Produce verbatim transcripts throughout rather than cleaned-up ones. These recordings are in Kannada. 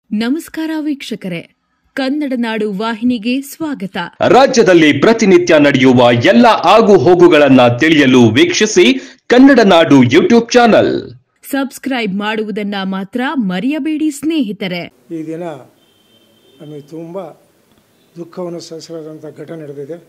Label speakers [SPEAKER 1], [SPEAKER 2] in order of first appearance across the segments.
[SPEAKER 1] ನಮಸ್ಕಾರ ವೀಕ್ಷಕರೇ, ಕನ್ನಡ ನಾಡು ವಾಹಿನಿಗೆ ಸ್ವಾಗತ.
[SPEAKER 2] ರಾಜ್ಯದಲ್ಲಿ ಪ್ರತಿನಿತ್ಯ ನಡೆಯುವ ಎಲ್ಲ ಆಗು ಹೋಗುಗಳನ್ನ ತಿಳಿಯಲು ವೀಕ್ಷಿಸಿ ಕನ್ನಡ ನಾಡು ಯೂಟ್ಯೂಬ್ ಚಾನಲ್.
[SPEAKER 1] ಸಬ್ಸ್ಕ್ರೈಬ್ ಮಾಡುವುದನ್ನ ಮಾತ್ರ ಮರೆಯಬೇಡಿ ಸ್ನೇಹಿತರೆ.
[SPEAKER 3] ಈ ದಿನ ನಮಗೆ ತುಂಬ ದುಃಖವನ್ನು ಸಹಿಸಲಾದಂಥ ಘಟನೆ ನಡೆದಿದೆ.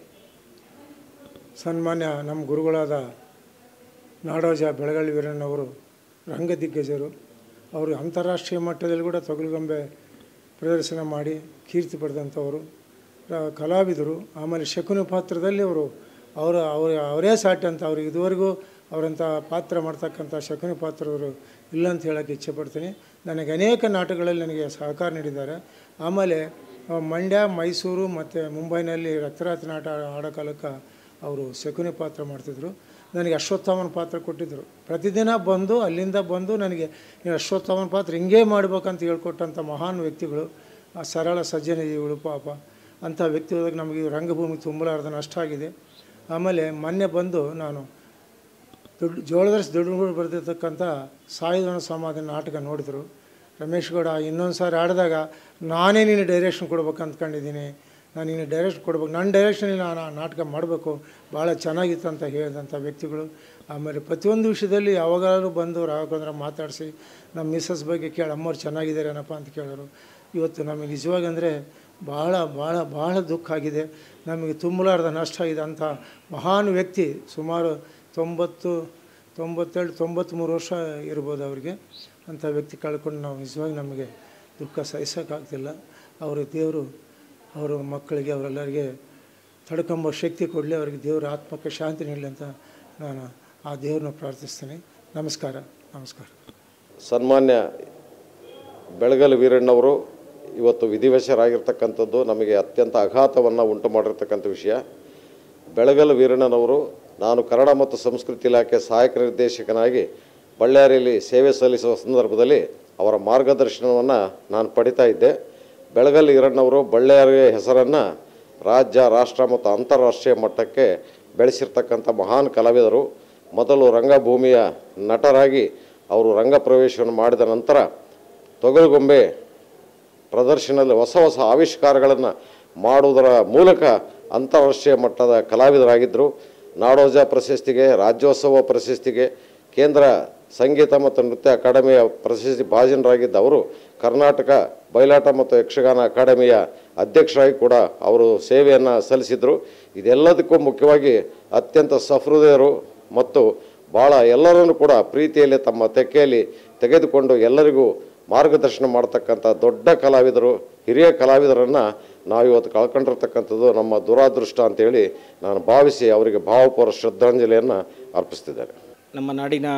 [SPEAKER 3] ಸನ್ಮಾನ್ಯ ನಮ್ಮ ಗುರುಗಳಾದ ನಾಡೋಜ ಬೆಳಗಳ್ಳಿ ವೀರಣ್ಣವರು ರಂಗದಿಗ್ಗಜರು. ಅವರು ಅಂತಾರಾಷ್ಟ್ರೀಯ ಮಟ್ಟದಲ್ಲಿ ಕೂಡ ತೊಗಲುಗೊಂಬೆ ಪ್ರದರ್ಶನ ಮಾಡಿ ಕೀರ್ತಿ ಪಡೆದಂಥವರು ಕಲಾವಿದರು. ಆಮೇಲೆ ಶಕುನಿ ಪಾತ್ರದಲ್ಲಿ ಅವರು ಅವರ ಅವರ ಅವರೇ ಸಾಟಿ ಅಂತ ಅವ್ರಿಗೆ ಇದುವರೆಗೂ ಅವರಂಥ ಪಾತ್ರ ಮಾಡ್ತಕ್ಕಂಥ ಶಕುನಿ ಪಾತ್ರವರು ಇಲ್ಲ ಅಂತ ಹೇಳೋಕ್ಕೆ ಇಚ್ಛೆ ಪಡ್ತೀನಿ. ನನಗೆ ಅನೇಕ ನಾಟಕಗಳಲ್ಲಿ ನನಗೆ ಸಹಕಾರ ನೀಡಿದ್ದಾರೆ. ಆಮೇಲೆ ಮಂಡ್ಯ, ಮೈಸೂರು ಮತ್ತು ಮುಂಬೈನಲ್ಲಿ ರಕ್ತರಾತ್ರಿ ನಾಟ ಆಡೋ ಕಾಲಕ್ಕೆ ಅವರು ಶಕುನಿ ಪಾತ್ರ ಮಾಡ್ತಿದ್ರು. ನನಗೆ ಅಶ್ವತ್ಥಾಮನ ಪಾತ್ರ ಕೊಟ್ಟಿದ್ದರು. ಪ್ರತಿದಿನ ಬಂದು ಅಲ್ಲಿಂದ ಬಂದು ನನಗೆ ಅಶ್ವತ್ಥಾಮನ ಪಾತ್ರ ಹಿಂಗೇ ಮಾಡ್ಬೇಕಂತ ಹೇಳ್ಕೊಟ್ಟಂಥ ಮಹಾನ್ ವ್ಯಕ್ತಿಗಳು, ಆ ಸರಳ ಸಜ್ಜನ ಜೀವಿಗಳು ಪಾಪ. ಅಂಥ ವ್ಯಕ್ತಿಗಳಿಗೆ ನಮಗೆ ರಂಗಭೂಮಿ ತುಂಬಲಾರ್ದ ನಷ್ಟ ಆಗಿದೆ. ಆಮೇಲೆ ಮೊನ್ನೆ ಬಂದು ನಾನು ದೊಡ್ಡ ಜೋಳದರ್ಶಿ ದೊಡ್ಡಗಳು ಬರೆದಿರ್ತಕ್ಕಂಥ ಸಾಯುಧನ ಸಮಾಧಿ ನಾಟಕ ನೋಡಿದರು. ರಮೇಶ್ ಗೌಡ ಇನ್ನೊಂದು ಸಾರಿ ಆಡಿದಾಗ ನಾನೇ ನೀನು ಡೈರೆಕ್ಷನ್ ಕೊಡ್ಬೇಕು ಅಂದ್ಕೊಂಡಿದ್ದೀನಿ, ನಾನು ನೀನು ಡೈರೆಕ್ಷನ್ ಕೊಡ್ಬೇಕು, ನನ್ನ ಡೈರೆಕ್ಷನಲ್ಲಿ ನಾನು ನಾಟಕ ಮಾಡಬೇಕು, ಭಾಳ ಚೆನ್ನಾಗಿತ್ತು ಅಂತ ಹೇಳಿದಂಥ ವ್ಯಕ್ತಿಗಳು. ಆಮೇಲೆ ಪ್ರತಿಯೊಂದು ವಿಷಯದಲ್ಲಿ ಯಾವಾಗಲೂ ಬಂದು ರಾಘವೇಂದ್ರ ಮಾತಾಡಿಸಿ ನಮ್ಮ ಮಿಸ್ಸಸ್ ಬಗ್ಗೆ ಕೇಳಿ ಅಮ್ಮವ್ರು ಚೆನ್ನಾಗಿದ್ದಾರೇನಪ್ಪ ಅಂತ ಕೇಳಿದ್ರು. ಇವತ್ತು ನಮಗೆ ನಿಜವಾಗಿ ಅಂದರೆ ಭಾಳ ಭಾಳ ಭಾಳ ದುಃಖ ಆಗಿದೆ. ನಮಗೆ ತುಂಬಲಾರ್ದ ನಷ್ಟ ಆಗಿದೆ. ಅಂಥ ಮಹಾನ್ ವ್ಯಕ್ತಿ, ಸುಮಾರು ತೊಂಬತ್ತು ತೊಂಬತ್ತೇಳು ತೊಂಬತ್ತ್ಮೂರು ವರ್ಷ ಇರ್ಬೋದು ಅವರಿಗೆ. ಅಂಥ ವ್ಯಕ್ತಿ ಕಳ್ಕೊಂಡು ನಾವು ನಿಜವಾಗಿ ನಮಗೆ ದುಃಖ ಸಹಿಸೋಕ್ಕಾಗ್ತಿಲ್ಲ. ಅವರು ದೇವರು ಅವರ ಮಕ್ಕಳಿಗೆ ಅವರೆಲ್ಲರಿಗೆ ತಡ್ಕೊಂಬೋ ಶಕ್ತಿ ಕೊಡಲಿ, ಅವರಿಗೆ ದೇವರ ಆತ್ಮಕ್ಕೆ ಶಾಂತಿ ನೀಡಲಿ ಅಂತ ನಾನು ಆ ದೇವ್ರನ್ನ ಪ್ರಾರ್ಥಿಸ್ತೇನೆ. ನಮಸ್ಕಾರ ನಮಸ್ಕಾರ.
[SPEAKER 4] ಸನ್ಮಾನ್ಯ ಬೆಳಗಲ್ ವೀರಣ್ಣವರು ಇವತ್ತು ವಿಧಿವಶರಾಗಿರ್ತಕ್ಕಂಥದ್ದು ನಮಗೆ ಅತ್ಯಂತ ಆಘಾತವನ್ನು ಉಂಟು ಮಾಡಿರ್ತಕ್ಕಂಥ ವಿಷಯ. ಬೆಳಗಲ್ ವೀರಣ್ಣನವರು ನಾನು ಕನ್ನಡ ಮತ್ತು ಸಂಸ್ಕೃತಿ ಇಲಾಖೆ ಸಹಾಯಕ ನಿರ್ದೇಶಕನಾಗಿ ಬಳ್ಳಾರಿಯಲ್ಲಿ ಸೇವೆ ಸಲ್ಲಿಸುವ ಸಂದರ್ಭದಲ್ಲಿ ಅವರ ಮಾರ್ಗದರ್ಶನವನ್ನು ನಾನು ಪಡಿತಾ ಇದ್ದೆ. ಬೆಳಗಲ್ ವೀರಣ್ಣವರು ಬಳ್ಳಾರಿಯ ಹೆಸರನ್ನು ರಾಜ್ಯ, ರಾಷ್ಟ್ರ ಮತ್ತು ಅಂತಾರಾಷ್ಟ್ರೀಯ ಮಟ್ಟಕ್ಕೆ ಬೆಳೆಸಿರ್ತಕ್ಕಂಥ ಮಹಾನ್ ಕಲಾವಿದರು. ಮೊದಲು ರಂಗಭೂಮಿಯ ನಟರಾಗಿ ಅವರು ರಂಗ ಪ್ರವೇಶವನ್ನು ಮಾಡಿದ ನಂತರ ತೊಗಲುಗೊಂಬೆ ಪ್ರದರ್ಶನದಲ್ಲಿ ಹೊಸ ಹೊಸ ಆವಿಷ್ಕಾರಗಳನ್ನು ಮಾಡುವುದರ ಮೂಲಕ ಅಂತಾರಾಷ್ಟ್ರೀಯ ಮಟ್ಟದ ಕಲಾವಿದರಾಗಿದ್ದರು. ನಾಡೋಜ ಪ್ರಶಸ್ತಿಗೆ, ರಾಜ್ಯೋತ್ಸವ ಪ್ರಶಸ್ತಿಗೆ, ಕೇಂದ್ರ ಸಂಗೀತ ಮತ್ತು ನೃತ್ಯ ಅಕಾಡೆಮಿಯ ಪ್ರಶಸ್ತಿ ಭಾಜನರಾಗಿದ್ದ ಅವರು ಕರ್ನಾಟಕ ಬಯಲಾಟ ಮತ್ತು ಯಕ್ಷಗಾನ ಅಕಾಡೆಮಿಯ ಅಧ್ಯಕ್ಷರಾಗಿ ಕೂಡ ಅವರು ಸೇವೆಯನ್ನು ಸಲ್ಲಿಸಿದರು. ಇದೆಲ್ಲದಕ್ಕೂ ಮುಖ್ಯವಾಗಿ ಅತ್ಯಂತ ಸಹೃದಯರು ಮತ್ತು ಭಾಳ ಎಲ್ಲರನ್ನೂ ಕೂಡ ಪ್ರೀತಿಯಲ್ಲಿ ತಮ್ಮ ತೆಕ್ಕೆಯಲ್ಲಿ ತೆಗೆದುಕೊಂಡು ಎಲ್ಲರಿಗೂ ಮಾರ್ಗದರ್ಶನ ಮಾಡ್ತಕ್ಕಂಥ ದೊಡ್ಡ ಕಲಾವಿದರು, ಹಿರಿಯ ಕಲಾವಿದರನ್ನು ನಾವು ಇವತ್ತು ಕಳ್ಕೊಂಡಿರ್ತಕ್ಕಂಥದ್ದು ನಮ್ಮ ದುರಾದೃಷ್ಟ ಅಂತೇಳಿ ನಾನು ಭಾವಿಸಿ ಅವರಿಗೆ ಭಾವಪೂರ್ವ ಶ್ರದ್ಧಾಂಜಲಿಯನ್ನು ಅರ್ಪಿಸ್ತಿದ್ದಾರೆ.
[SPEAKER 5] ನಮ್ಮ ನಾಡಿನ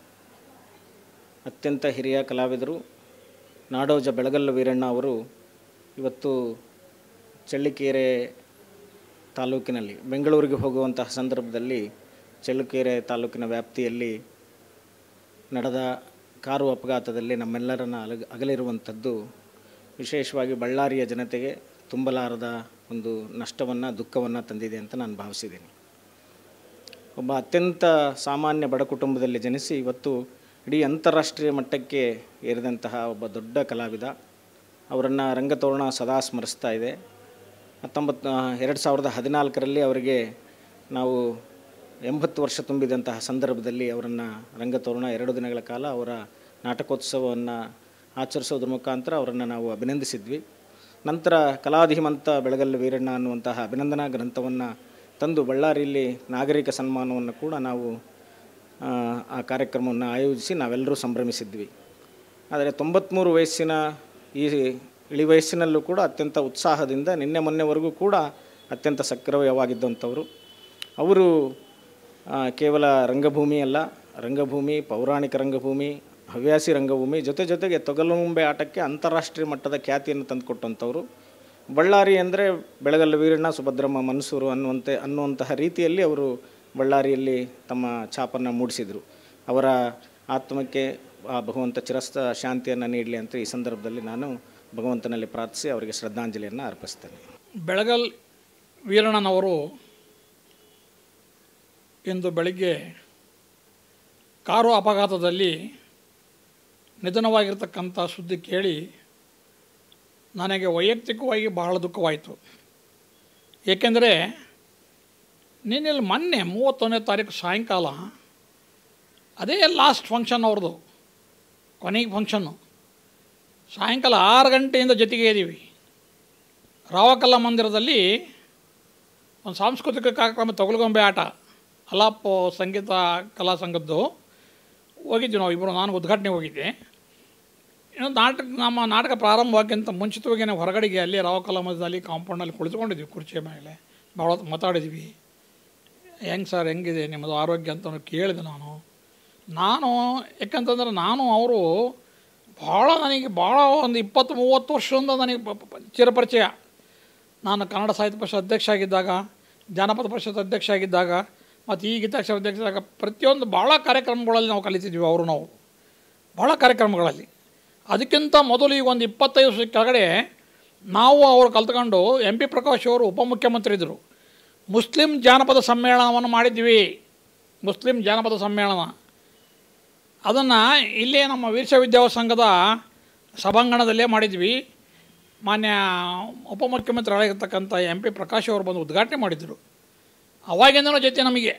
[SPEAKER 5] ಅತ್ಯಂತ ಹಿರಿಯ ಕಲಾವಿದರು ನಾಡೋಜ ಬೆಳಗಲ್ ವೀರಣ್ಣ ಅವರು ಇವತ್ತು ಚಳ್ಳಕೆರೆ ತಾಲೂಕಿನಲ್ಲಿ ಬೆಂಗಳೂರಿಗೆ ಹೋಗುವಂತಹ ಸಂದರ್ಭದಲ್ಲಿ ಚಳ್ಳಕೆರೆ ತಾಲೂಕಿನ ವ್ಯಾಪ್ತಿಯಲ್ಲಿ ನಡೆದ ಕಾರು ಅಪಘಾತದಲ್ಲಿ ನಮ್ಮೆಲ್ಲರನ್ನ ಅಲಗ ಅಗಲಿರುವಂಥದ್ದು ವಿಶೇಷವಾಗಿ ಬಳ್ಳಾರಿಯ ಜನತೆಗೆ ತುಂಬಲಾರದ ಒಂದು ನಷ್ಟವನ್ನು, ದುಃಖವನ್ನು ತಂದಿದೆ ಅಂತ ನಾನು ಭಾವಿಸಿದ್ದೀನಿ. ಒಬ್ಬ ಅತ್ಯಂತ ಸಾಮಾನ್ಯ ಬಡ ಕುಟುಂಬದಲ್ಲಿ ಜನಿಸಿ ಇವತ್ತು ಇಡೀ ಅಂತಾರಾಷ್ಟ್ರೀಯ ಮಟ್ಟಕ್ಕೆ ಏರಿದಂತಹ ಒಬ್ಬ ದೊಡ್ಡ ಕಲಾವಿದ. ಅವರನ್ನು ರಂಗತೋರಣ ಸದಾ ಸ್ಮರಿಸ್ತಾ ಇದೆ. ಹತ್ತೊಂಬತ್ತು ಎರಡು ಸಾವಿರದ ಹದಿನಾಲ್ಕರಲ್ಲಿ ಅವರಿಗೆ ನಾವು ಎಂಬತ್ತು ವರ್ಷ ತುಂಬಿದಂತಹ ಸಂದರ್ಭದಲ್ಲಿ ಅವರನ್ನು ರಂಗತೋರಣ ಎರಡು ದಿನಗಳ ಕಾಲ ಅವರ ನಾಟಕೋತ್ಸವವನ್ನು ಆಚರಿಸೋದ್ರ ಮುಖಾಂತರ ಅವರನ್ನು ನಾವು ಅಭಿನಂದಿಸಿದ್ವಿ. ನಂತರ ಕಲಾಧಿಮಂತ ಬೆಳಗಲ್ ವೀರಣ್ಣ ಅನ್ನುವಂತಹ ಅಭಿನಂದನಾ ಗ್ರಂಥವನ್ನು ತಂದು ಬಳ್ಳಾರಿಯಲ್ಲಿ ನಾಗರಿಕ ಸನ್ಮಾನವನ್ನು ಕೂಡ ನಾವು ಆ ಕಾರ್ಯಕ್ರಮವನ್ನು ಆಯೋಜಿಸಿ ನಾವೆಲ್ಲರೂ ಸಂಭ್ರಮಿಸಿದ್ವಿ. ಆದರೆ ತೊಂಬತ್ತ್ಮೂರು ವಯಸ್ಸಿನ ಈ ಇಳಿ ವಯಸ್ಸಿನಲ್ಲೂ ಕೂಡ ಅತ್ಯಂತ ಉತ್ಸಾಹದಿಂದ ನಿನ್ನೆ ಮೊನ್ನೆವರೆಗೂ ಕೂಡ ಅತ್ಯಂತ ಸಕ್ರಿಯವಾಗಿದ್ದಂಥವರು. ಅವರು ಕೇವಲ ರಂಗಭೂಮಿ ಅಲ್ಲ, ರಂಗಭೂಮಿ, ಪೌರಾಣಿಕ ರಂಗಭೂಮಿ, ಹವ್ಯಾಸಿ ರಂಗಭೂಮಿ ಜೊತೆ ಜೊತೆಗೆ ತೊಗಲುಗೊಂಬೆ ಆಟಕ್ಕೆ ಅಂತಾರಾಷ್ಟ್ರೀಯ ಮಟ್ಟದ ಖ್ಯಾತಿಯನ್ನು ತಂದುಕೊಟ್ಟಂಥವರು. ಬಳ್ಳಾರಿ ಅಂದರೆ ಬೆಳಗಲ್ ವೀರಣ್ಣ, ಸುಭದ್ರಮ್ಮ ಮನ್ಸೂರು ಅನ್ನುವಂತೆ ಅನ್ನುವಂತಹ ರೀತಿಯಲ್ಲಿ ಅವರು ಬಳ್ಳಾರಿಯಲ್ಲಿ ತಮ್ಮ ಛಾಪನ್ನು ಮೂಡಿಸಿದರು. ಅವರ ಆತ್ಮಕ್ಕೆ ಆ ಭಗವಂತ ಚಿರಸ್ಥ ಶಾಂತಿಯನ್ನು ನೀಡಲಿ ಅಂತ ಈ ಸಂದರ್ಭದಲ್ಲಿ ನಾನು ಭಗವಂತನಲ್ಲಿ ಪ್ರಾರ್ಥಿಸಿ ಅವರಿಗೆ ಶ್ರದ್ಧಾಂಜಲಿಯನ್ನು ಅರ್ಪಿಸ್ತೇನೆ.
[SPEAKER 6] ಬೆಳಗಲ್ ವೀರಣ್ಣನವರು ಇಂದು ಬೆಳಗ್ಗೆ ಕಾರು ಅಪಘಾತದಲ್ಲಿ ನಿಧನವಾಗಿರ್ತಕ್ಕಂಥ ಸುದ್ದಿ ಕೇಳಿ ನನಗೆ ವೈಯಕ್ತಿಕವಾಗಿ ಬಹಳ ದುಃಖವಾಯಿತು. ಏಕೆಂದರೆ ನಿನ್ನೆಲ್ಲಿ ಮೊನ್ನೆ ಮೂವತ್ತೊಂದನೇ ತಾರೀಕು ಸಾಯಂಕಾಲ ಅದೇ ಲಾಸ್ಟ್ ಫಂಕ್ಷನ್ ಅವ್ರದ್ದು, ಕೊನೆಗೆ ಫಂಕ್ಷನ್ನು. ಸಾಯಂಕಾಲ ಆರು ಗಂಟೆಯಿಂದ ಜೊತೆಗೆ ಇದ್ದೀವಿ. ರಾವಕಲ್ಲ ಮಂದಿರದಲ್ಲಿ ಒಂದು ಸಾಂಸ್ಕೃತಿಕ ಕಾರ್ಯಕ್ರಮ ತೊಗಲುಗೊಂಬೆ ಆಟ ಅಲಾಪು ಸಂಗೀತ ಕಲಾ ಸಂಘದ್ದು ಹೋಗಿದ್ವಿ ನಾವು ಇಬ್ಬರು. ನಾನು ಉದ್ಘಾಟನೆ ಹೋಗಿದ್ದೆ. ಇನ್ನು ನಾಟಕ ನಮ್ಮ ನಾಟಕ ಪ್ರಾರಂಭವಾಗಿಂತ ಮುಂಚಿತವಾಗಿ ನಾವು ಹೊರಗಡೆಗೆ ಅಲ್ಲಿ ರಾವಕಲ್ಲ ಮಂದಿರದಲ್ಲಿ ಕಾಂಪೌಂಡಲ್ಲಿ ಕುಳಿತುಕೊಂಡಿದ್ವಿ ಕುರ್ಚಿಯ ಮೇಲೆ. ಭಾಳ ಹೊತ್ತು ಮಾತಾಡಿದ್ವಿ. ಹೆಂಗೆ ಸರ್ ಹೆಂಗಿದೆ ನಿಮ್ಮದು ಆರೋಗ್ಯ ಅಂತ ಕೇಳಿದೆ ನಾನು ನಾನು ಯಾಕಂತಂದ್ರೆ ನಾನು ಅವರು ಭಾಳ ನನಗೆ ಭಾಳ ಒಂದು ಇಪ್ಪತ್ತು ಮೂವತ್ತು ವರ್ಷದಿಂದ ನನಗೆ ಚಿರಪರಿಚಯ. ನಾನು ಕನ್ನಡ ಸಾಹಿತ್ಯ ಪರಿಷತ್ ಅಧ್ಯಕ್ಷ ಆಗಿದ್ದಾಗ, ಜಾನಪದ ಪರಿಷತ್ ಅಧ್ಯಕ್ಷ ಆಗಿದ್ದಾಗ, ಮತ್ತು ಈ ಗೀತಾಕ್ಷರ ಅಧ್ಯಕ್ಷ ಆದಾಗ ಪ್ರತಿಯೊಂದು ಭಾಳ ಕಾರ್ಯಕ್ರಮಗಳಲ್ಲಿ ನಾವು ಕಲಿತಿದ್ವಿ. ಅವರು ನಾವು ಭಾಳ ಕಾರ್ಯಕ್ರಮಗಳಲ್ಲಿ. ಅದಕ್ಕಿಂತ ಮೊದಲು ಈಗ ಒಂದು ಇಪ್ಪತ್ತೈದು ವರ್ಷ ಕೆಳಗಡೆ ನಾವು ಅವರು ಕಲ್ತ್ಕೊಂಡು ಎಂ ಪಿ ಪ್ರಕಾಶ್ ಅವರು ಉಪಮುಖ್ಯಮಂತ್ರಿ ಇದ್ದರು. ಮುಸ್ಲಿಂ ಜಾನಪದ ಸಮ್ಮೇಳನವನ್ನು ಮಾಡಿದ್ವಿ. ಮುಸ್ಲಿಂ ಜಾನಪದ ಸಮ್ಮೇಳನ ಅದನ್ನು ಇಲ್ಲೇ ನಮ್ಮ ವೀರಶೈವ ವಿದ್ಯಾವರ ಸಂಘದ ಸಭಾಂಗಣದಲ್ಲೇ ಮಾಡಿದ್ವಿ. ಮಾನ್ಯ ಉಪಮುಖ್ಯಮಂತ್ರಿ ಆಗಿರ್ತಕ್ಕಂಥ ಎಂ ಪಿ ಪ್ರಕಾಶ್ ಅವರು ಬಂದು ಉದ್ಘಾಟನೆ ಮಾಡಿದರು. ಅವಾಗಿಂದಲೂ ಜೊತೆ ನಮಗೆ.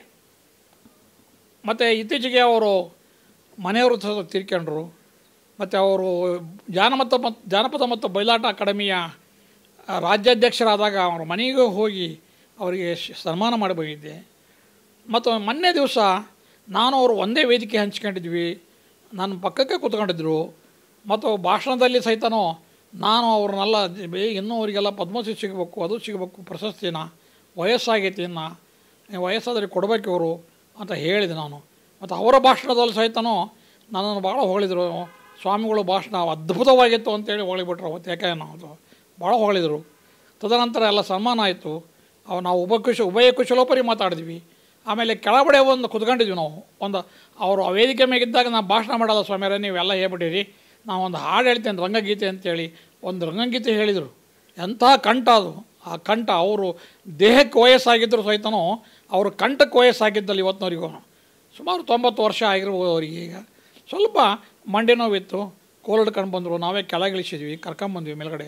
[SPEAKER 6] ಮತ್ತು ಇತ್ತೀಚೆಗೆ ಅವರು ಮನೆಯವರು ತೀರ್ಕೊಂಡ್ರು. ಮತ್ತು ಅವರು ಜಾನಪದ ಮತ್ತು ಜಾನಪದ ಮತ್ತು ಬಯಲಾಟ ಅಕಾಡೆಮಿಯ ರಾಜ್ಯಾಧ್ಯಕ್ಷರಾದಾಗ ಅವ್ರ ಮನೆಗೂ ಹೋಗಿ ಅವರಿಗೆ ಸನ್ಮಾನ ಮಾಡಿ ಬಂದಿದ್ದೆ. ಮತ್ತು ಮೊನ್ನೆ ದಿವಸ ನಾನು ಅವರು ಒಂದೇ ವೇದಿಕೆ ಹಂಚ್ಕೊಂಡಿದ್ವಿ. ನನ್ನ ಪಕ್ಕಕ್ಕೆ ಕೂತ್ಕೊಂಡಿದ್ದರು. ಮತ್ತು ಭಾಷಣದಲ್ಲಿ ಸಹಿತನೂ ನಾನು ಅವ್ರನ್ನೆಲ್ಲ ಇನ್ನೂ ಅವರಿಗೆಲ್ಲ ಪದ್ಮಶ್ರೀ ಸಿಗಬೇಕು, ಅದು ಸಿಗಬೇಕು ಪ್ರಶಸ್ತಿನ, ವಯಸ್ಸಾಗೈತಿ ಇನ್ನು ವಯಸ್ಸಾದರೆ ಕೊಡಬೇಕು ಇವರು ಅಂತ ಹೇಳಿದೆ ನಾನು. ಮತ್ತು ಅವರ ಭಾಷಣದಲ್ಲಿ ಸಹಿತನೂ ನನ್ನನ್ನು ಭಾಳ ಹೊಗಳಿದರು. ಸ್ವಾಮಿಗಳು ಭಾಷಣ ಅದ್ಭುತವಾಗಿತ್ತು ಅಂತೇಳಿ ಹೊಗಳಿಬಿಟ್ರು ಅವತ್ತು. ಯಾಕೆ ನಾವು ಭಾಳ ಹೊಗಳಿದರು. ತದನಂತರ ಎಲ್ಲ ಸನ್ಮಾನ ಆಯಿತು. ಅವು ನಾವು ಉಭಯ ಕುಶ ಉಭಯ ಕುಶಲೋಪರಿ ಮಾತಾಡಿದ್ವಿ. ಆಮೇಲೆ ಕೆಳಗಡೆ ಒಂದು ಕುತ್ಕೊಂಡಿದ್ವಿ ನಾವು. ಒಂದು ಅವರು ಆ ವೇದಿಕೆ ಮೇಗಿದ್ದಾಗ ನಾವು ಭಾಷಣ ಮಾಡೋಲ್ಲ ಸ್ವಾಮಿಯರೇ ನೀವೆಲ್ಲ ಹೇಳ್ಬಿಟ್ಟಿರಿ, ನಾವು ಒಂದು ಹಾಡು ಹೇಳ್ತೇನೆ ರಂಗಗೀತೆ ಅಂತೇಳಿ ಒಂದು ರಂಗಗೀತೆ ಹೇಳಿದರು. ಎಂಥ ಕಂಠ ಅದು. ಆ ಕಂಠ ಅವರು ದೇಹಕ್ಕೆ ವಯಸ್ಸಾಗಿದ್ದರು ಸಹಿತನೂ ಅವರು ಕಂಠಕ್ಕೆ ವಯಸ್ಸಾಗಿದ್ದಲ್ಲಿ ಇವತ್ತಿನವರಿಗೂ ಸುಮಾರು ತೊಂಬತ್ತು ವರ್ಷ ಆಗಿರ್ಬೋದು ಅವರಿಗೆ. ಈಗ ಸ್ವಲ್ಪ ಮಂಡಿ ನೋವಿತ್ತು, ಕೋಲ್ಡ್ಕೊಂಡು ಬಂದರು. ನಾವೇ ಕೆಳಗಿಳಿಸಿದ್ವಿ, ಕರ್ಕೊಂಬಂದ್ವಿ ಮೇಲ್ಗಡೆ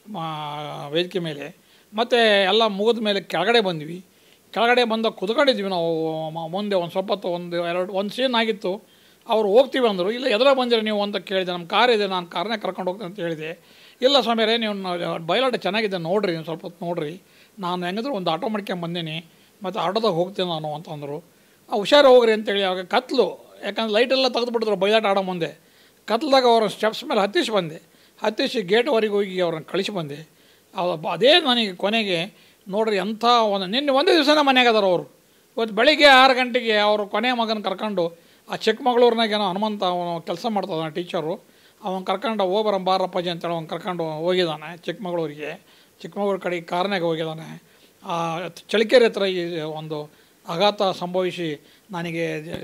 [SPEAKER 6] ವೇದಿಕೆ ಮೇಲೆ. ಮತ್ತು ಎಲ್ಲ ಮುಗಿದ ಮೇಲೆ ಕೆಳಗಡೆ ಬಂದ್ವಿ. ಕೆಳಗಡೆ ಬಂದ ಕುತ್ಕೊಂಡಿದ್ವಿ ನಾವು. ಮುಂದೆ ಒಂದು ಸ್ವಲ್ಪ ಹೊತ್ತು ಒಂದು ಎರಡು ಒಂದು ಸೀನ್ ಆಗಿತ್ತು. ಅವರು ಹೋಗ್ತೀವಿ ಅಂದರು. ಇಲ್ಲ ಎದುರ ಬಂದಿರಿ ನೀವು ಅಂತ ಕೇಳಿದೆ. ನಮ್ಮ ಕಾರ್ ಇದೆ, ನಾನು ಕಾರ್ನೇ ಕರ್ಕೊಂಡು ಹೋಗ್ತೀನಿ ಅಂತ ಹೇಳಿದೆ. ಇಲ್ಲ ಸ್ವಾಮಿಯರೇ ನೀವು ಬಯಲಾಟ ಚೆನ್ನಾಗಿದೆ ನೋಡಿರಿ, ನೀವು ಸ್ವಲ್ಪ ಹೊತ್ತು ನೋಡಿರಿ, ನಾನು ಹೆಂಗಿದ್ರು ಒಂದು ಆಟೋ ಮಾಡ್ಕೊಂಡು ಬಂದೀನಿ, ಮತ್ತು ಆಟೋದಾಗ ಹೋಗ್ತೀನಿ ನಾನು ಅಂತಂದರು. ಹುಷಾರು ಹೋಗ್ರಿ ಅಂತೇಳಿ. ಆವಾಗ ಕತ್ಲು, ಯಾಕಂದ್ರೆ ಲೈಟೆಲ್ಲ ತೆಗೆದುಬಿಟ್ಟಿದ್ರು ಬಯಲಾಟ ಆಡೋ ಮುಂದೆ. ಕತ್ಲದಾಗ ಅವ್ರ ಸ್ಟೆಪ್ಸ್ ಮೇಲೆ ಹತ್ತಿಸಿ ಬಂದೆ. ಹತ್ತಿಸಿ ಗೇಟ್ವರೆಗೆ ಹೋಗಿ ಅವ್ರನ್ನ ಕಳಿಸಿ ಬಂದೆ. ಅದೇ ನನಗೆ ಕೊನೆಗೆ ನೋಡ್ರಿ ಎಂಥ ಒಂದು ನಿನ್ನೆ ಒಂದೇ ದಿವಸನೇ ಮನೆಯಾಗ ಅದಾರ ಅವರು. ಇವತ್ತು ಬೆಳಿಗ್ಗೆ ಆರು ಗಂಟೆಗೆ ಅವರು ಕೊನೆಯ ಮಗನ ಕರ್ಕೊಂಡು ಆ ಚಿಕ್ಕಮಗಳೂರಿನಾಗ ಏನೋ ಹನುಮಂತ ಅವನು ಕೆಲಸ ಮಾಡ್ತಾನೆ ಟೀಚರು, ಅವನು ಕರ್ಕೊಂಡು ಹೋಗ್ಬರ ಬಾರಪ್ಪಾಜಿ ಅಂತೇಳಿ ಅವ್ನು ಕರ್ಕೊಂಡು ಹೋಗಿದ್ದಾನೆ ಚಿಕ್ಕಮಗಳೂರಿಗೆ. ಚಿಕ್ಕಮಗಳೂರು ಕಡೆಗೆ ಕಾರ್ನಾಗ ಹೋಗಿದ್ದಾನೆ. ಆ ಚಳಿಕೆರೆ ಹತ್ರ ಈ ಒಂದು ಆಘಾತ ಸಂಭವಿಸಿ ನನಗೆ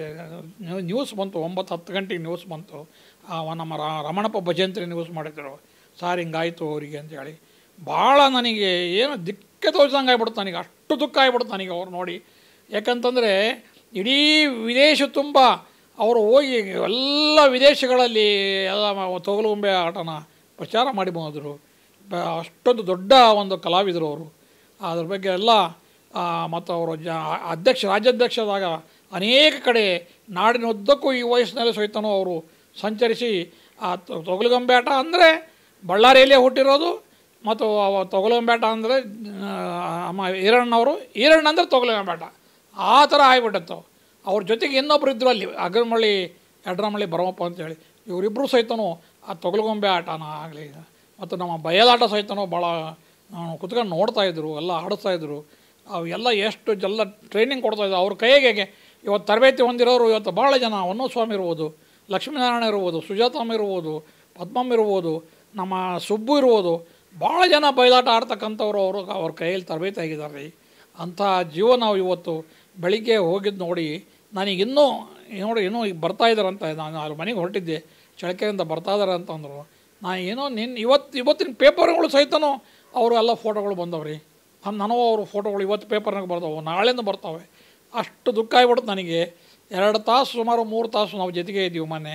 [SPEAKER 6] ನ್ಯೂಸ್ ಬಂತು. ಒಂಬತ್ತು ಹತ್ತು ಗಂಟೆಗೆ ನ್ಯೂಸ್ ಬಂತು. ನಮ್ಮ ರಮಣಪ್ಪ ಭಜಂತ್ರಿ ನ್ಯೂಸ್ ಮಾಡಿದ್ರು, ಸಾರ್ ಹಿಂಗಾಯಿತು ಅವರಿಗೆ ಅಂತೇಳಿ. ಭಾಳ ನನಗೆ ಏನು ದಿಕ್ಕೆ ತೋರಿಸಂಗೆ ಆಗ್ಬಿಡ್ತು ನನಗೆ. ಅಷ್ಟು ದುಃಖ ಆಗ್ಬಿಡ್ತು ನನಗೆ ಅವ್ರು ನೋಡಿ. ಯಾಕಂತಂದರೆ ಇಡೀ ವಿದೇಶ ತುಂಬ ಅವರು ಹೋಗಿ ಎಲ್ಲ ವಿದೇಶಗಳಲ್ಲಿ ಎಲ್ಲ ತೊಗಲುಗೊಂಬೆ ಆಟನ ಪ್ರಚಾರ ಮಾಡಿ ಬಂದರು. ಅಷ್ಟೊಂದು ದೊಡ್ಡ ಒಂದು ಕಲಾವಿದರು ಅವರು. ಅದ್ರ ಬಗ್ಗೆ ಎಲ್ಲ ಮತ್ತು ಅವರು ಜ ಅಧ್ಯಕ್ಷ ರಾಜ್ಯಾಧ್ಯಕ್ಷರಾದಾಗ ಅನೇಕ ಕಡೆ ನಾಡಿನ ಉದ್ದಕ್ಕೂ ಈ ವಯಸ್ಸಿನಲ್ಲಿ ಸಹಿತನೂ ಅವರು ಸಂಚರಿಸಿ ಆ ತೊಗಲುಗೊಂಬೆ ಆಟ ಅಂದರೆ ಬಳ್ಳಾರಿಯಲ್ಲೇ ಹುಟ್ಟಿರೋದು. ಮತ್ತು ತೊಗಲುಗೊಂಬೆ ಆಟ ಅಂದರೆ ಅಮ್ಮ ಈರಣ್ಣವರು, ಈರಣ್ಣ ಅಂದರೆ ತೊಗಲುಗೊಂಬೆ ಆಟ ಆ ಥರ ಆಗಿಬಿಟ್ಟಿತ್ತು. ಅವ್ರ ಜೊತೆಗೆ ಇನ್ನೊಬ್ಬರು ಇದ್ದರು ಅಲ್ಲಿ, ಅಗ್ರಮಳ್ಳಿ ಎಡ್ರಮಳ್ಳಿ ಭರಮಪ್ಪ ಅಂತೇಳಿ. ಇವರಿಬ್ಬರು ಸಹಿತನೂ ಆ ತೊಗಲುಗೊಂಬೆ ಆಟನ ಆಗಲಿ ಮತ್ತು ನಮ್ಮ ಬಯಲಾಟ ಸಹಿತನೂ ಭಾಳ ಕುತ್ಕೊಂಡು ನೋಡ್ತಾಯಿದ್ರು, ಎಲ್ಲ ಆಡಿಸ್ತಾಯಿದ್ರು. ಅವೆಲ್ಲ ಎಷ್ಟು ಎಲ್ಲ ಟ್ರೈನಿಂಗ್ ಕೊಡ್ತಾಯಿದ್ರು ಅವ್ರ ಕೈಗೆ. ಇವತ್ತು ತರಬೇತಿ ಹೊಂದಿರೋರು ಇವತ್ತು ಭಾಳ ಜನ, ಹೊನ್ನಸ್ವಾಮಿ ಇರ್ಬೋದು, ಲಕ್ಷ್ಮೀನಾರಾಯಣ ಇರ್ಬೋದು, ಸುಜಾತಮ್ಮ ಇರ್ಬೋದು, ಪದ್ಮಮ್ಮ ಇರ್ಬೋದು, ನಮ್ಮ ಸುಬ್ಬು ಇರ್ಬೋದು, ಭಾಳ ಜನ ಬಯಲಾಟ ಆಡ್ತಕ್ಕಂಥವ್ರು ಅವರು ಅವ್ರ ಕೈಯಲ್ಲಿ ತರಬೇತಿ ಆಗಿದ್ದಾರೆ ರೀ. ಅಂಥ ಜೀವ ನಾವು ಇವತ್ತು ಬೆಳಿಗ್ಗೆ ಹೋಗಿದ್ದು ನೋಡಿ ನನಗಿನ್ನೂ ನೋಡಿ ಇನ್ನೂ ಈಗ ಬರ್ತಾಯಿದ್ದಾರಂತ. ನಾನು ಅವ್ರ ಮನೆಗೆ ಹೊರಟಿದ್ದೆ, ಚಳಕೆಯಿಂದ ಬರ್ತಾಯಿದ್ದಾರೆ ಅಂತಂದರು. ನಾನು ಏನೋ ನಿನ್ನ ಇವತ್ತು ಇವತ್ತಿನ ಪೇಪರ್ಗಳು ಸಹಿತನೂ ಅವರು ಎಲ್ಲ ಫೋಟೋಗಳು ಬಂದವ್ರಿ. ನನಗೂ ಅವರು ಫೋಟೋಗಳು ಇವತ್ತು ಪೇಪರ್ನಾಗ ಬರ್ತಾವೆ, ನಾಳೆಯಿಂದ ಬರ್ತಾವೆ. ಅಷ್ಟು ದುಃಖ ಆಗ್ಬಿಡುತ್ತೆ ನನಗೆ. ಎರಡು ತಾಸು ಸುಮಾರು ಮೂರು ತಾಸು ನಾವು ಜೊತೆಗೆ ಇದ್ದೀವಿ. ಮೊನ್ನೆ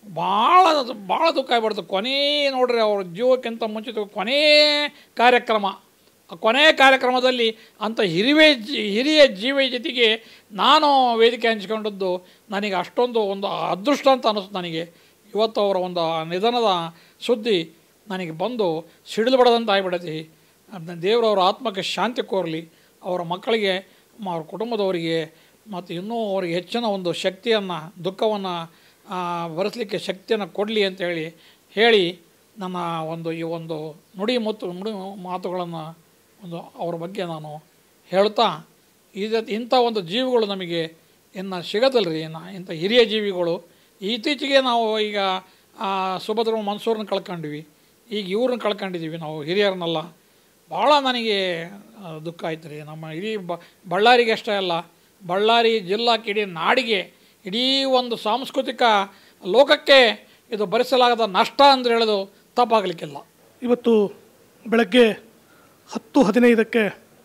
[SPEAKER 6] ಭಾಳ ಭಾಳ ದುಃಖ ಆಗ್ಬಿಡ್ತು. ಕೊನೆ ನೋಡ್ರಿ ಅವ್ರ ಜೀವಕ್ಕಿಂತ ಮುಂಚಿತ ಕೊನೇ ಕಾರ್ಯಕ್ರಮ, ಆ ಕೊನೆ ಕಾರ್ಯಕ್ರಮದಲ್ಲಿ ಅಂಥ ಹಿರಿವೆ ಹಿರಿಯ ಜೀವ ಜೊತೆಗೆ ನಾನು ವೇದಿಕೆ ಹಂಚ್ಕೊಂಡದ್ದು ನನಗೆ ಅಷ್ಟೊಂದು ಒಂದು ಅದೃಷ್ಟ ಅಂತ ಅನ್ನಿಸ್ತು ನನಗೆ. ಇವತ್ತು ಅವರ ಒಂದು ನಿಧನದ ಸುದ್ದಿ ನನಗೆ ಬಂದು ಸಿಡಿದು ಬಿಡೋದಂತ ಆಗಿಬಿಡತಿ. ದೇವರವರ ಆತ್ಮಕ್ಕೆ ಶಾಂತಿ ಕೋರಲಿ, ಅವರ ಮಕ್ಕಳಿಗೆ, ಅವ್ರ ಕುಟುಂಬದವರಿಗೆ ಮತ್ತು ಇನ್ನೂ ಅವರಿಗೆ ಹೆಚ್ಚಿನ ಒಂದು ಶಕ್ತಿಯನ್ನು, ದುಃಖವನ್ನು ಭರಿಸಲಿಕ್ಕೆ ಶಕ್ತಿಯನ್ನು ಕೊಡಲಿ ಅಂತೇಳಿ ಹೇಳಿ ನನ್ನ ಒಂದು ಈ ಒಂದು ನುಡಿ ಮತ್ತು ನುಡಿ ಮಾತುಗಳನ್ನು ಒಂದು ಅವ್ರ ಬಗ್ಗೆ ನಾನು ಹೇಳ್ತಾ, ಇದು ಇಂಥ ಒಂದು ಜೀವಿಗಳು ನಮಗೆ ಇನ್ನು ಸಿಗೋದಲ್ರಿ. ಇನ್ನು ಇಂಥ ಹಿರಿಯ ಜೀವಿಗಳು ಇತ್ತೀಚೆಗೆ ನಾವು ಈಗ ಸುಭದ್ರ ಮನ್ಸೂರನ್ನ ಕಳ್ಕೊಂಡ್ವಿ, ಈಗ ಇವ್ರನ್ನ ಕಳ್ಕೊಂಡಿದ್ದೀವಿ ನಾವು ಹಿರಿಯರನ್ನೆಲ್ಲ. ಭಾಳ ನನಗೆ ದುಃಖ ಆಯ್ತು ರೀ. ನಮ್ಮ ಇಡೀ ಬಳ್ಳಾರಿಗೆ ಅಷ್ಟೇ ಅಲ್ಲ, ಬಳ್ಳಾರಿ ಜಿಲ್ಲಾಕ್ಕೆ, ಇಡೀ ನಾಡಿಗೆ, ಇಡೀ ಒಂದು ಸಾಂಸ್ಕೃತಿಕ ಲೋಕಕ್ಕೆ ಇದು ಭರಿಸಲಾಗದ ನಷ್ಟ ಅಂದರೆ ಹೇಳೋದು ತಪ್ಪಾಗಲಿಕ್ಕಿಲ್ಲ.
[SPEAKER 7] ಇವತ್ತು ಬೆಳಗ್ಗೆ ಹತ್ತು ಹದಿನೈದಕ್ಕೆ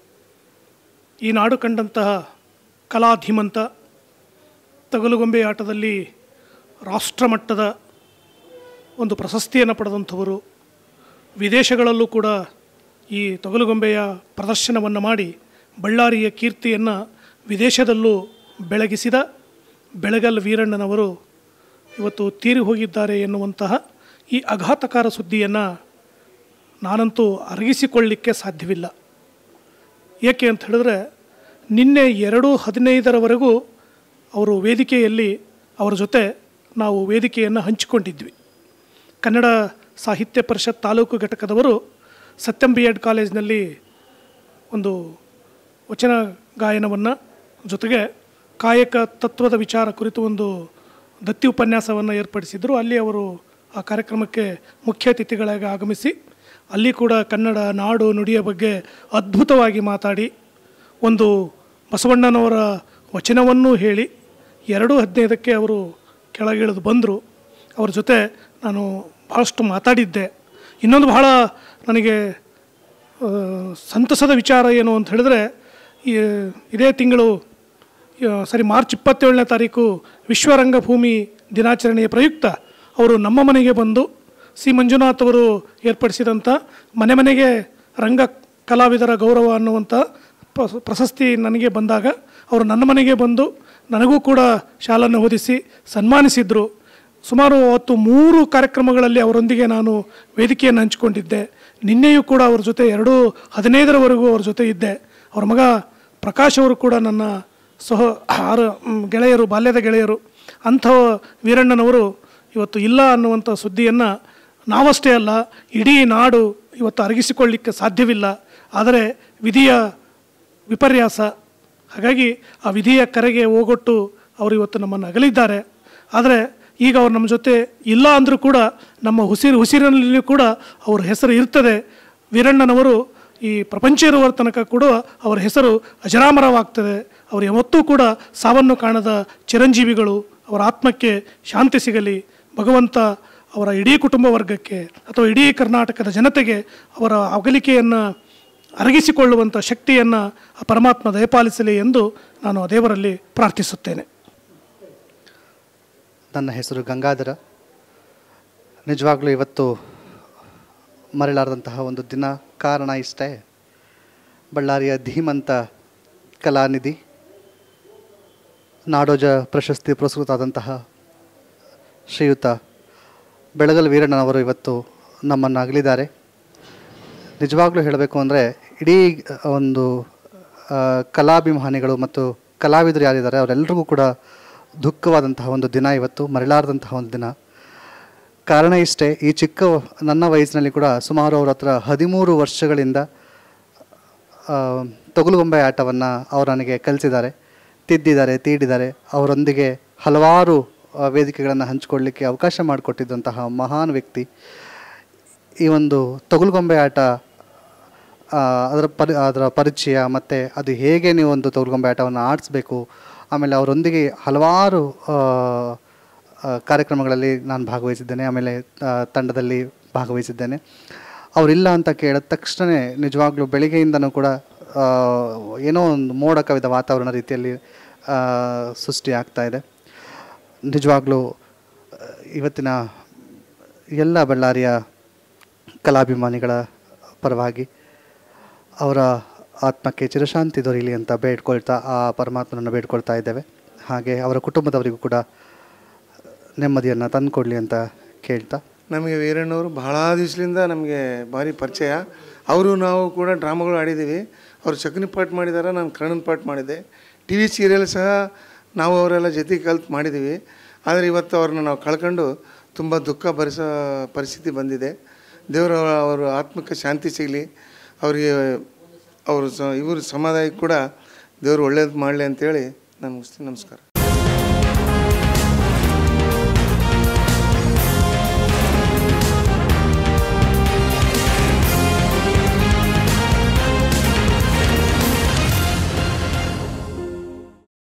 [SPEAKER 7] ಈ ನಾಡು ಕಂಡಂತಹ ಕಲಾಧೀಮಂತ, ತಗಲುಗೊಂಬೆ ಆಟದಲ್ಲಿ ರಾಷ್ಟ್ರಮಟ್ಟದ ಒಂದು ಪ್ರಶಸ್ತಿಯನ್ನು ಪಡೆದಂಥವರು, ವಿದೇಶಗಳಲ್ಲೂ ಕೂಡ ಈ ತೊಗಲುಗೊಂಬೆಯ ಪ್ರದರ್ಶನವನ್ನು ಮಾಡಿ ಬಳ್ಳಾರಿಯ ಕೀರ್ತಿಯನ್ನು ವಿದೇಶದಲ್ಲೂ ಬೆಳಗಿಸಿದ ಬೆಳಗಲ್ ವೀರಣ್ಣನವರು ಇವತ್ತು ತೀರಿ ಹೋಗಿದ್ದಾರೆ ಎನ್ನುವಂತಹ ಈ ಆಘಾತಕಾರ ಸುದ್ದಿಯನ್ನು ನಾನಂತೂ ಅರಗಿಸಿಕೊಳ್ಳಲಿಕ್ಕೆ ಸಾಧ್ಯವಿಲ್ಲ. ಏಕೆ ಅಂತ ಹೇಳಿದ್ರೆ, ನಿನ್ನೆ ಎರಡು ಹದಿನೈದರವರೆಗೂ ಅವರು ವೇದಿಕೆಯಲ್ಲಿ ಅವರ ಜೊತೆ ನಾವು ವೇದಿಕೆಯನ್ನು ಹಂಚಿಕೊಂಡಿದ್ವಿ. ಕನ್ನಡ ಸಾಹಿತ್ಯ ಪರಿಷತ್ ತಾಲೂಕು ಘಟಕದವರು ಸತ್ಯಂ ಬಿ ಎಡ್ ಕಾಲೇಜಿನಲ್ಲಿ ಒಂದು ವಚನ ಗಾಯನವನ್ನು, ಜೊತೆಗೆ ಕಾಯಕ ತತ್ವದ ವಿಚಾರ ಕುರಿತು ಒಂದು ದತ್ತಿ ಉಪನ್ಯಾಸವನ್ನು ಏರ್ಪಡಿಸಿದರು. ಅಲ್ಲಿ ಅವರು ಆ ಕಾರ್ಯಕ್ರಮಕ್ಕೆ ಮುಖ್ಯ ಅತಿಥಿಗಳಾಗಿ ಆಗಮಿಸಿ ಅಲ್ಲಿ ಕೂಡ ಕನ್ನಡ ನಾಡು ನುಡಿಯ ಬಗ್ಗೆ ಅದ್ಭುತವಾಗಿ ಮಾತಾಡಿ ಒಂದು ಬಸವಣ್ಣನವರ ವಚನವನ್ನೂ ಹೇಳಿ ಎರಡು ಹದಿನೈದಕ್ಕೆ ಅವರು ಕೆಳಗಿಳಿದು ಬಂದರು. ಅವ್ರ ಜೊತೆ ನಾನು ಭಾಳಷ್ಟು ಮಾತಾಡಿದ್ದೆ. ಇನ್ನೊಂದು ಬಹಳ ನನಗೆ ಸಂತಸದ ವಿಚಾರ ಏನು ಅಂತ ಹೇಳಿದ್ರೆ, ಇದೇ ತಿಂಗಳು ಸರಿ ಮಾರ್ಚ್ ಇಪ್ಪತ್ತೇಳನೇ ತಾರೀಕು ವಿಶ್ವ ರಂಗಭೂಮಿ ದಿನಾಚರಣೆಯ ಪ್ರಯುಕ್ತ ಅವರು ನಮ್ಮ ಮನೆಗೆ ಬಂದು ಸಿ ಮಂಜುನಾಥ್ ಅವರು ಏರ್ಪಡಿಸಿದಂಥ ಮನೆ ಮನೆಗೆ ರಂಗ ಕಲಾವಿದರ ಗೌರವ ಅನ್ನುವಂಥ ಪ್ರಶಸ್ತಿ ನನಗೆ ಬಂದಾಗ ಅವರು ನನ್ನ ಮನೆಗೆ ಬಂದು ನನಗೂ ಕೂಡ ಶಾಲನ್ನು ಹೊದಿಸಿ ಸನ್ಮಾನಿಸಿದರು. ಸುಮಾರು ಅವತ್ತು ಮೂರು ಕಾರ್ಯಕ್ರಮಗಳಲ್ಲಿ ಅವರೊಂದಿಗೆ ನಾನು ವೇದಿಕೆಯನ್ನು ಹಂಚಿಕೊಂಡಿದ್ದೆ. ನಿನ್ನೆಯೂ ಕೂಡ ಅವ್ರ ಜೊತೆ ಎರಡು ಹದಿನೈದರವರೆಗೂ ಅವ್ರ ಜೊತೆ ಇದ್ದೆ. ಅವ್ರ ಮಗ ಪ್ರಕಾಶ್ ಅವರು ಕೂಡ ನನ್ನ ಸಹ ಆರು ಗೆಳೆಯರು, ಬಾಲ್ಯದ ಗೆಳೆಯರು. ಅಂಥ ವೀರಣ್ಣನವರು ಇವತ್ತು ಇಲ್ಲ ಅನ್ನುವಂಥ ಸುದ್ದಿಯನ್ನು ನಾವಷ್ಟೇ ಅಲ್ಲ, ಇಡೀ ನಾಡು ಇವತ್ತು ಅರಗಿಸಿಕೊಳ್ಳಲಿಕ್ಕೆ ಸಾಧ್ಯವಿಲ್ಲ. ಆದರೆ ವಿಧಿಯ ವಿಪರ್ಯಾಸ, ಹಾಗಾಗಿ ಆ ವಿಧಿಯ ಕರೆಗೆ ಹೋಗೊಟ್ಟು ಅವರು ಇವತ್ತು ನಮ್ಮನ್ನು ಅಗಲಿದ್ದಾರೆ. ಆದರೆ ಈಗ ಅವ್ರು ನಮ್ಮ ಜೊತೆ ಇಲ್ಲ ಅಂದರೂ ಕೂಡ ನಮ್ಮ ಉಸಿರು ಉಸಿರಿನಲ್ಲಿಯೂ ಕೂಡ ಅವ್ರ ಹೆಸರು ಇರ್ತದೆ. ವೀರಣ್ಣನವರು ಈ ಪ್ರಪಂಚ ಇರುವ ತನಕ ಕೂಡ ಅವರ ಹೆಸರು ಅಜರಾಮರವಾಗ್ತದೆ. ಅವರು ಯಾವತ್ತೂ ಕೂಡ ಸಾವನ್ನು ಕಾಣದ ಚಿರಂಜೀವಿಗಳು. ಅವರ ಆತ್ಮಕ್ಕೆ ಶಾಂತಿ ಸಿಗಲಿ. ಭಗವಂತ ಅವರ ಇಡೀ ಕುಟುಂಬ ವರ್ಗಕ್ಕೆ ಅಥವಾ ಇಡೀ ಕರ್ನಾಟಕದ ಜನತೆಗೆ ಅವರ ಅಗಲಿಕೆಯನ್ನು ಅರಗಿಸಿಕೊಳ್ಳುವಂಥ ಶಕ್ತಿಯನ್ನು ಆ ಪರಮಾತ್ಮ ದಯಪಾಲಿಸಲಿ ಎಂದು ನಾನು ದೇವರಲ್ಲಿ ಪ್ರಾರ್ಥಿಸುತ್ತೇನೆ.
[SPEAKER 8] ನನ್ನ ಹೆಸರು ಗಂಗಾಧರ. ನಿಜವಾಗ್ಲೂ ಇವತ್ತು ಮರೆಯಲಾರದಂತಹ ಒಂದು ದಿನ. ಕಾರಣ ಇಷ್ಟೇ, ಬಳ್ಳಾರಿಯ ಧೀಮಂತ ಕಲಾನಿಧಿ, ನಾಡೋಜ ಪ್ರಶಸ್ತಿ ಪುರಸ್ಕೃತರಾದಂತಹ ಶ್ರೀಯುತ ಬೆಳಗಲ್ ವೀರಣ್ಣನವರು ಇವತ್ತು ನಮ್ಮನ್ನು ಅಗಲಿದ್ದಾರೆ. ನಿಜವಾಗ್ಲೂ ಹೇಳಬೇಕು ಅಂದರೆ ಇಡೀ ಒಂದು ಕಲಾಭಿಮಾನಿಗಳು ಮತ್ತು ಕಲಾವಿದರು ಯಾರಿದ್ದಾರೆ ಅವರೆಲ್ಲರಿಗೂ ಕೂಡ ದುಃಖವಾದಂತಹ ಒಂದು ದಿನ ಇವತ್ತು, ಮರೆಯಲಾರದಂತಹ ಒಂದು ದಿನ. ಕಾರಣ ಇಷ್ಟೇ, ಈ ಚಿಕ್ಕ ನನ್ನ ವಯಸ್ಸಿನಲ್ಲಿ ಕೂಡ ಸುಮಾರು ಅವ್ರ ಹತ್ರ ಹದಿಮೂರು ವರ್ಷಗಳಿಂದ ತೊಗಲುಗೊಂಬೆ ಆಟವನ್ನು ಅವರು ನನಗೆ ಕಲಿಸಿದ್ದಾರೆ, ತಿದ್ದಿದ್ದಾರೆ, ತೀಡಿದ್ದಾರೆ. ಅವರೊಂದಿಗೆ ಹಲವಾರು ವೇದಿಕೆಗಳನ್ನು ಹಂಚಿಕೊಳ್ಳಲಿಕ್ಕೆ ಅವಕಾಶ ಮಾಡಿಕೊಟ್ಟಿದ್ದಂತಹ ಮಹಾನ್ ವ್ಯಕ್ತಿ. ಈ ಒಂದು ತೊಗಲುಗೊಂಬೆ ಆಟ, ಅದರ ಪರಿ ಅದರ ಪರಿಚಯ ಮತ್ತು ಅದು ಹೇಗೆ ನೀವು ಒಂದು ತೊಗಲುಗೊಂಬೆ ಆಟವನ್ನು ಆಡಿಸ್ಬೇಕು, ಆಮೇಲೆ ಅವರೊಂದಿಗೆ ಹಲವಾರು ಕಾರ್ಯಕ್ರಮಗಳಲ್ಲಿ ನಾನು ಭಾಗವಹಿಸಿದ್ದೇನೆ, ಆಮೇಲೆ ತಂಡದಲ್ಲಿ ಭಾಗವಹಿಸಿದ್ದೇನೆ. ಅವರಿಲ್ಲ ಅಂತ ಕೇಳಿದ ತಕ್ಷಣ ನಿಜವಾಗ್ಲೂ ಬೆಳಿಗ್ಗೆಯಿಂದನೂ ಕೂಡ ಏನೋ ಒಂದು ಮೋಡ ಕವಿದ ವಾತಾವರಣ ರೀತಿಯಲ್ಲಿ ಸೃಷ್ಟಿ ಆಗ್ತಾ ಇದೆ. ನಿಜವಾಗ್ಲೂ ಇವತ್ತಿನ ಎಲ್ಲ ಬಳ್ಳಾರಿಯ ಕಲಾಭಿಮಾನಿಗಳ ಪರವಾಗಿ ಅವರ ಆತ್ಮಕ್ಕೆ ಚಿರಶಾಂತಿ ದೊರೆಯಲಿ ಅಂತ ಬೇಡ್ಕೊಳ್ತಾ ಆ ಪರಮಾತ್ಮನನ್ನು ಬೇಡ್ಕೊಳ್ತಾ ಇದ್ದೇವೆ. ಹಾಗೆ ಅವರ ಕುಟುಂಬದವರಿಗೂ ಕೂಡ ನೆಮ್ಮದಿಯನ್ನು ತಂದುಕೊಡ್ಲಿ ಅಂತ ಕೇಳ್ತಾ,
[SPEAKER 9] ನಮಗೆ ವೀರಣ್ಣವರು ಬಹಳ ದಿವಸದಿಂದ ನಮಗೆ ಭಾರಿ ಪರಿಚಯ. ಅವರು ನಾವು ಕೂಡ ಡ್ರಾಮಾಗಳು ಆಡಿದ್ದೀವಿ. ಅವರು ಶಕುನಿ ಪಾಠ ಮಾಡಿದ್ದಾರೆ, ನಾನು ಕರ್ಣನ ಪಾಠ ಮಾಡಿದ್ದೆ. ಟಿ ವಿ ಸೀರಿಯಲ್ ಸಹ ನಾವು ಅವರೆಲ್ಲ ಜೊತೆಗೆ ಕಲ್ತು ಮಾಡಿದ್ದೀವಿ. ಆದರೆ ಇವತ್ತು ಅವ್ರನ್ನ ನಾವು ಕಳ್ಕೊಂಡು ತುಂಬ ದುಃಖ ಭರಿಸೋ ಪರಿಸ್ಥಿತಿ ಬಂದಿದೆ. ದೇವರು ಅವರ ಆತ್ಮಕ್ಕೆ ಶಾಂತಿ ಸಿಗಲಿ, ಅವರಿಗೆ ಅವರು ಸ ಇವರು ಸಮುದಾಯಕ್ಕೆ ಕೂಡ ದೇವರು ಒಳ್ಳೇದು ಮಾಡಲಿ ಅಂತೇಳಿ ನಾನು ಮುಗಿಸ್ತೀನಿ. ನಮಸ್ಕಾರ.